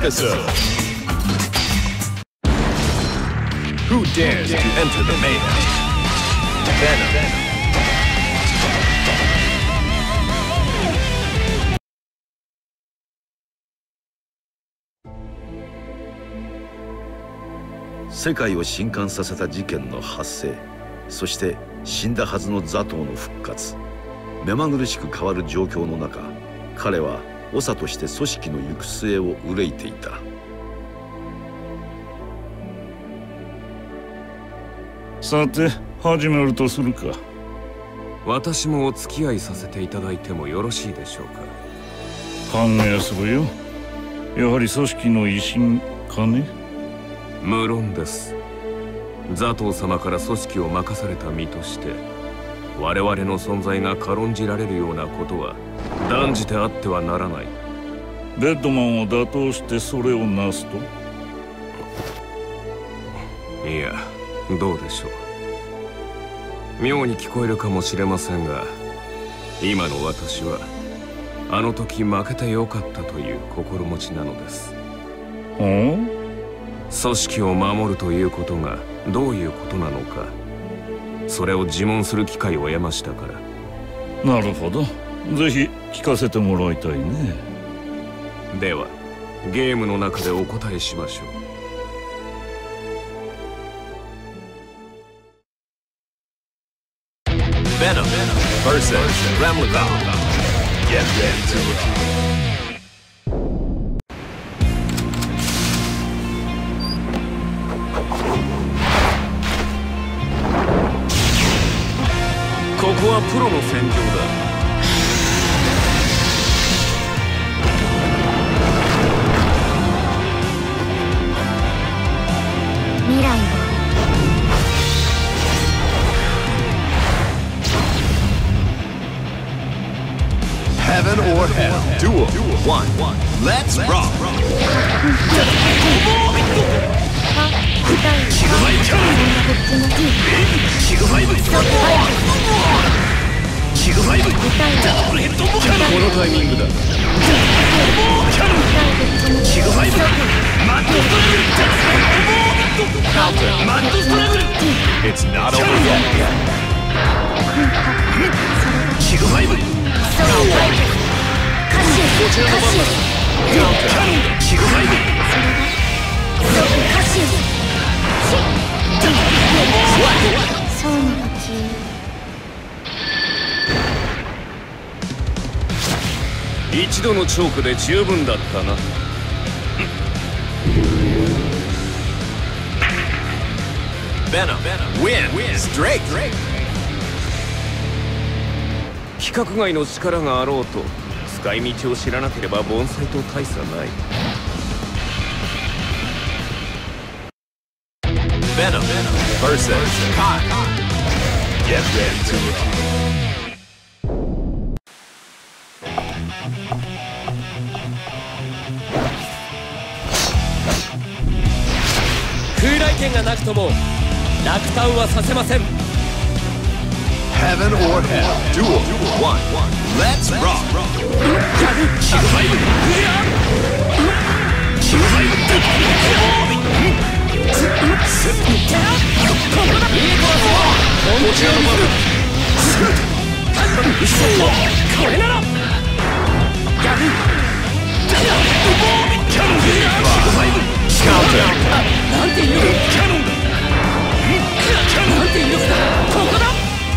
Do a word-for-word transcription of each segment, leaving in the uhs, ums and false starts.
Escaso. Who dares to enter the mayhem? Venom. 世界を震撼させた事件の発生、そして死んだはずのザトウの復活。目まぐるしく変わる状況の中、彼は長として組織の行く末を憂いていた。 さて始めるとするか。 私もお付き合いさせていただいてもよろしいでしょうか。 歓迎するよ。やはり組織の威信かね。 無論です。ザトウ様から組織を任された身として我々の存在が軽んじられるようなことは断じてあってはならない。 レッドマンを打倒してそれをなすと。 いや、どうでしょう。妙に聞こえるかもしれませんが、今の私はあの時負けてよかったという心持ちなのです。 はあ？ 組織を守るということがどういうことなのか、それを自問する機会を得ましたから。 なるほど。ぜひ聞かせてもらいたいね。 ではゲームの中でお答えしましょう。 Venom versus Ramlathon. Get ready to ここはプロの戦場だ。 未来を Heaven or Hell Duel one. Let's rock. このタイミングだ。It's not over yet. 一度のチョークで十分だったな。 Venom win straight. 規格外の力があろうと使い道を知らなければ盆栽と大差ない。 Venom versus Kai. Get ready to 空来剣がなくとも落胆はさせません。 Heaven or Hell Duel one. Let's rock. これならなんていうなんていうここだ。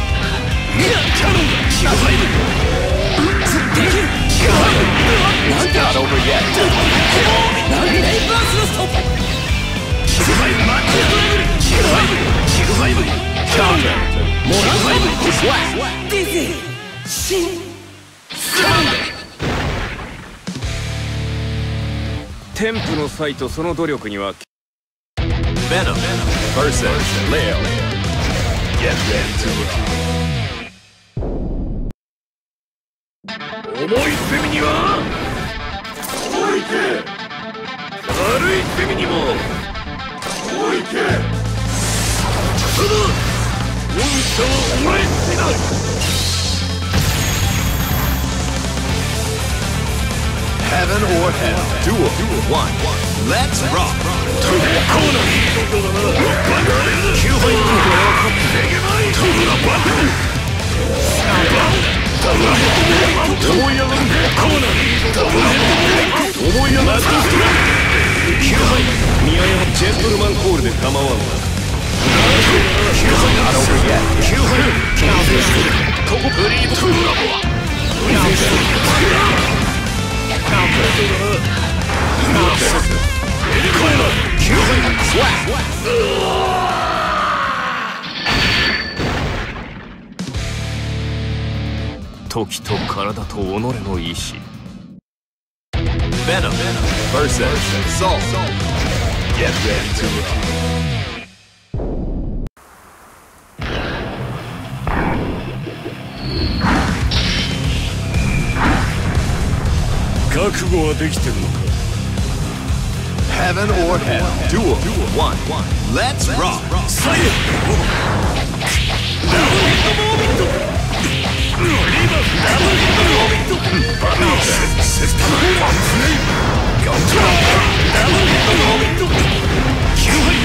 なんて Not over yet. なんでレイバースのストップ。 Counter. モランディズシン添付の際とその努力には Venom versus Leo. Get ready to 重い攻めには置いて、軽い攻めにも置いて。ただ御社はお前しない。 Heaven or hell. Duel. One. Let's rock. ジェントルマンコールで構わんな。 時と体と己の意志。 Venom versus Soul. Get ready to rock. 覚悟はできてるのか。 Heaven or hell. Duel. One. Let's rock. サイレンダブルヒットモービットリバーダブルヒットモービットバナーセスタマフレイガントラダブルヒットモービットキューハイ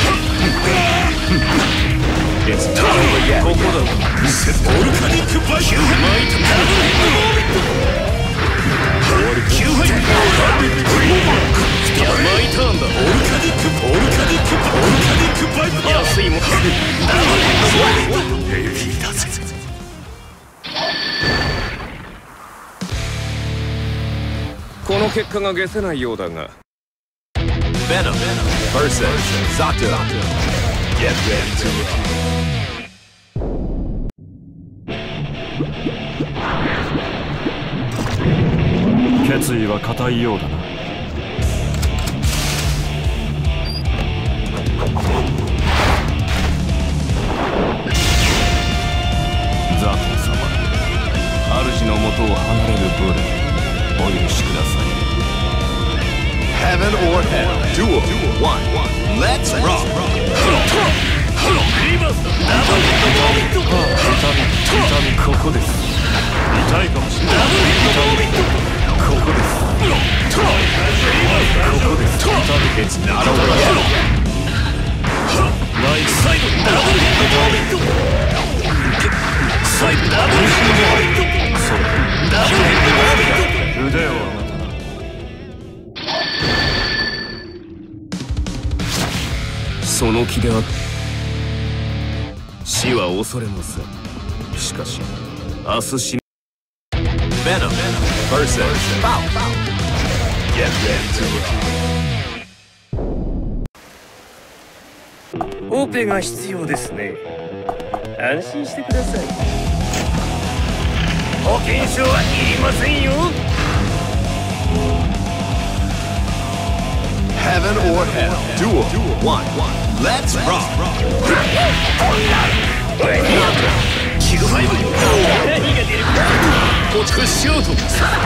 ここだセットオルカニックバイキューハイマイトダブルヒットモービットキューハイいやマイターンだオルカニックオルカニックオルカニックバイパー安いもんダブルヒットモービットヘビーだぜ。 この結果が解せないようだが。 Venom versus Zato. Get ready to rock. 決意は固いようだな。 ザト様、主の元を離れるブレお許しください。 Heaven or hell. Duel. One. Let's rock. リバースダブルヒットモービット痛み痛みここです。痛いかもしれない。 ダブルヒットモービットここです。ここです。痛み It's not over yet. ナイスサイドダブルヒットモービットサイドダブルヒットモービットダブルヒットモービット腕を上げたな。 その気であ死は恐れません。しかし明日死 Venom versus Bow. Get ready to rock. オペが必要ですね。安心してください。保険証はいりませんよ。 Heaven or hell. Duel. One. Let's rock. キグファイブ何が出るかこっちこしようとマイクストラ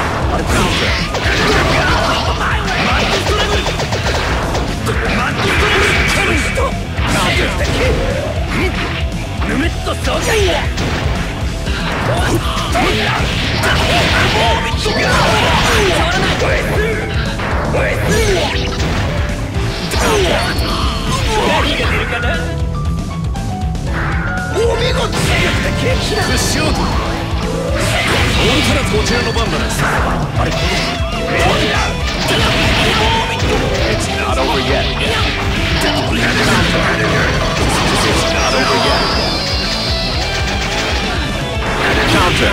グルマックストラグルキャブストヌメットソーガイヤ何が出るかなお見事クッショートオルトラこちらの番だですあれこの It's not over yet. It's not over yet. Counter.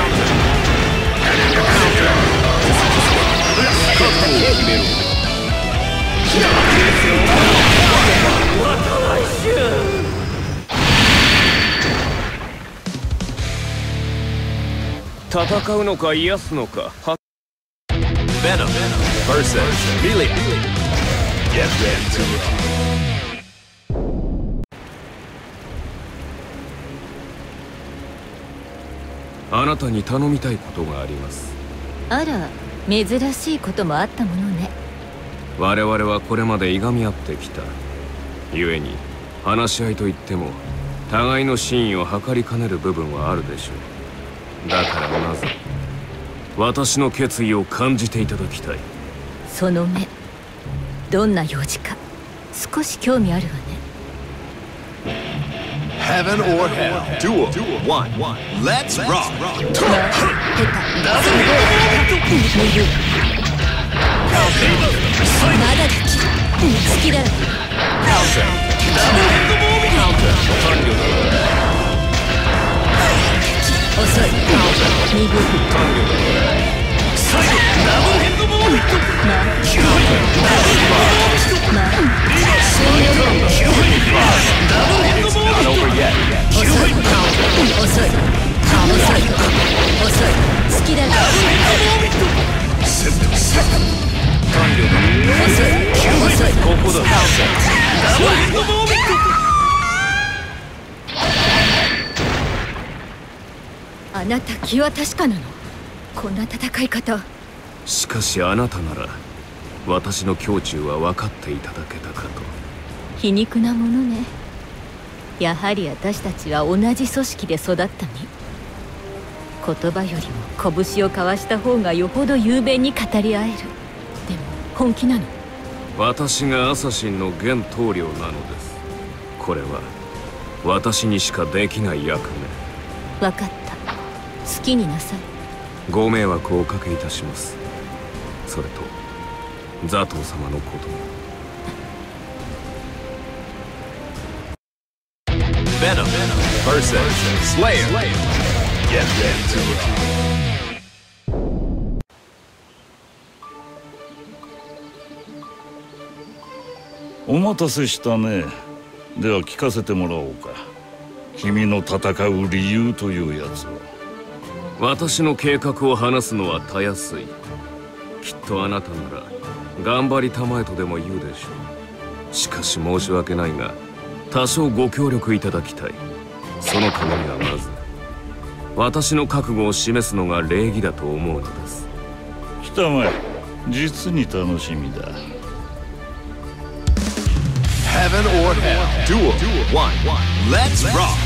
Counter. 戦うのか癒すのか。 Venom versus Melia. Get ready to rock. あなたに頼みたいことがあります。 あら、珍しいこともあったものね。 我々はこれまでいがみ合ってきた。故に話し合いといっても互いの真意を測りかねる部分はあるでしょう。だからまず私の決意を感じていただきたい。 その目、どんな用事か少し興味あるわね。 Heaven or Hell Duel one Let's rock まだできる。好きだろ。遅い。鈍い。ダブルヘッドモービット。まあまあ終了。ダブルヘッドモービット。遅い。遅い。遅い。遅い。好きだろ。ダブルヘッドモービット。セットセット。完了だ。遅い。遅い。ここだ。ダブルヘッドモービット。あなた気は確かなの？こんな戦い方。 しかしあなたなら私の胸中は分かっていただけたかと。 皮肉なものね。やはり私たちは同じ組織で育った身。言葉よりも拳を交わした方がよほど雄弁に語り合える。でも本気なの？ 私がアサシンの現棟梁なのです。これは私にしかできない役目。分かった。好きになさい。 ご迷惑をおかけいたします。それとザトウ様のことも。 Venom versus Slayer. Get ready to rock. お待たせしたね。では聞かせてもらおうか。君の戦う理由というやつを。 私の計画を話すのはたやすい。きっとあなたなら頑張りたまえとでも言うでしょう。しかし申し訳ないが多少ご協力いただきたい。そのためにはまず私の覚悟を示すのが礼儀だと思うのです。 来たまえ。実に楽しみだ。 Heaven or Hell Duel one Let's rock.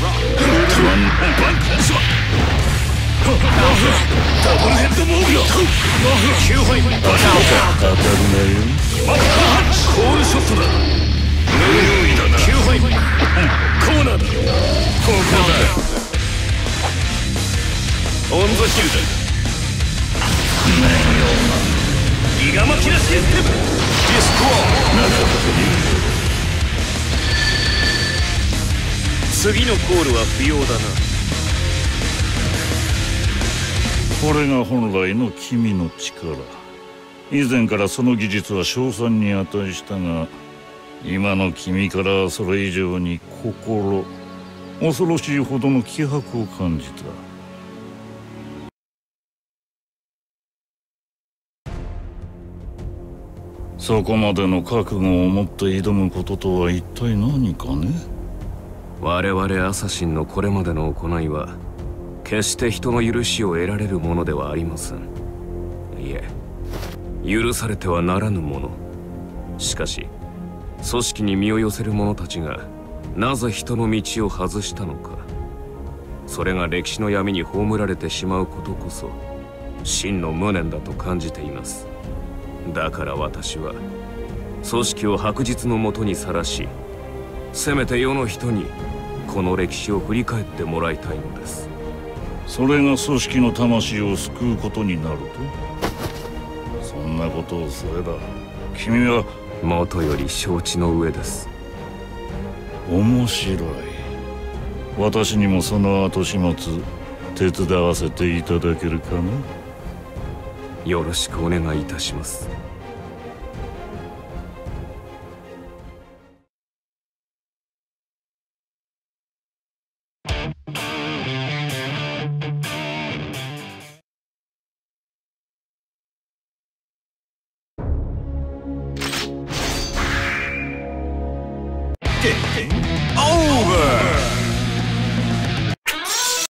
ダブルヘッドモービット。きゅうはい当たるなよ。コールショットだ。無用意だな。きゅうはいコーナーだ。ここだ。オンザヒルだ。ギガマキラシステムディスコア。次のコールは不要だな。 これが本来の君の力。以前からその技術は称賛に値したが、今の君からはそれ以上に心、恐ろしいほどの気迫を感じた。そこまでの覚悟を持って挑むこととは一体何かね。 我々アサシンのこれまでの行いは決して人の許しを得られるものではありません。いえ、許されてはならぬもの。しかし組織に身を寄せる者たちがなぜ人の道を外したのか、それが歴史の闇に葬られてしまうことこそ真の無念だと感じています。だから私は組織を白日のもとにさらし、せめて世の人にこの歴史を振り返ってもらいたいのです。 それが組織の魂を救うことになると？そんなことをすれば君はもとより承知の上です。 面白い。私にもその後始末手伝わせていただけるかな？ よろしくお願いいたします。 Game over.